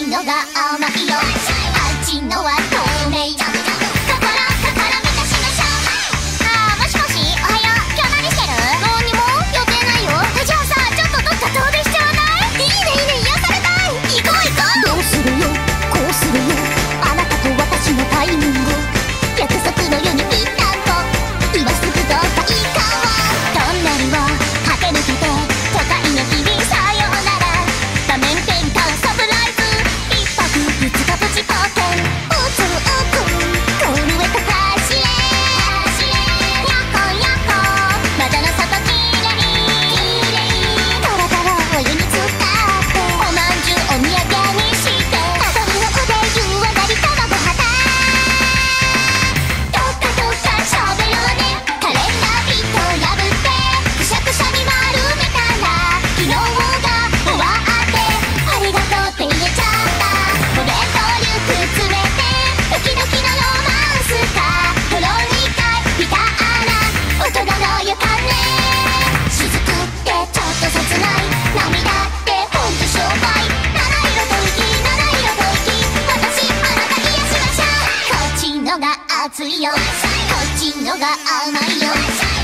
のが甘いよ、あっちのは透明、心から満たしましょう。あー、もしもし、おはよう。今日何してる？何にも予定ないよ。じゃあさ、ちょっとどっか遠出しちゃわない？いいねいいね、癒されたい。行こう行こう。どうするよ、こうするよ、あなたと私のタイミング、約束のようにぴったんこ、今すぐどうかいいかも。トンネルを駆け抜けて都会の日々、さようなら、画面転換サプライズ、一泊二日プチ冒険、うつうつゴールへと走れ、やっほやっほ、窓の外きれい、トロトロお湯に浸っておまんじゅうお土産にして、踊りの腕湯上がり卵肌、どっかどっかしゃべろうね、カレンダーピット破ってくしゃくしゃに丸めたら、昨日が終わってありがとうって言えちゃった。お弁当リュック詰めてドキドキのロマンスか、風呂2回見たら大人の予感ね、雫ってちょっと切ない、涙ってほんと商売、七色と息、七色と息、私あなた癒しましょう。こっちのが熱いよ、こっちのが甘いよ。